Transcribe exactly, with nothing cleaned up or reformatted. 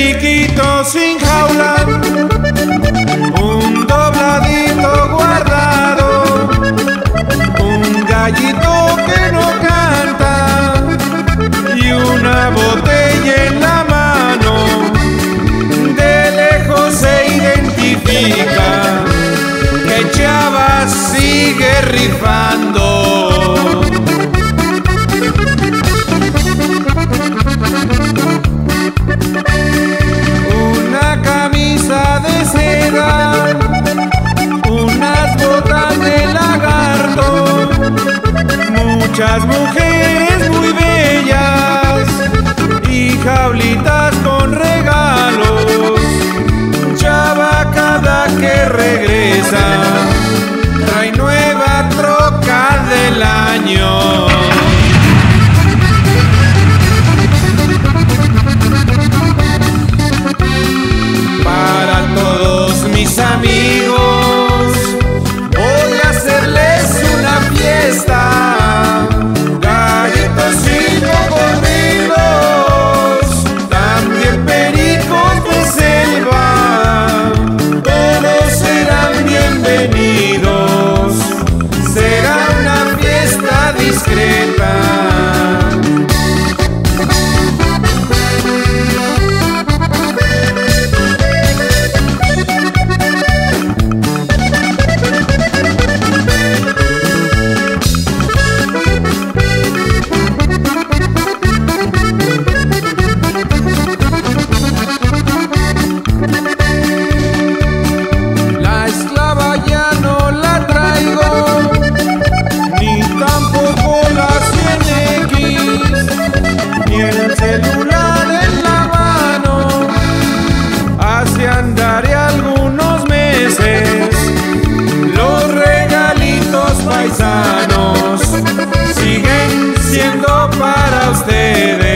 periquito sin jaula, un dobladito guardado, un gallito que no canta y una botella en la mano. De lejos se identifica que Chava sigue rifando. Una camisa de seda, unas botas de lagarto, muchas mujeres muy bellas y jaulitas con regalos. Chava cada que regresa trae nueva troca del año. Para todos mis amigos voy a hacerles una fiesta. Gallitos y cocodrilos, también pericos de selva, todos serán bienvenidos. Será una fiesta discreta. Andaré algunos meses, los regalitos paisanos siguen siendo para ustedes.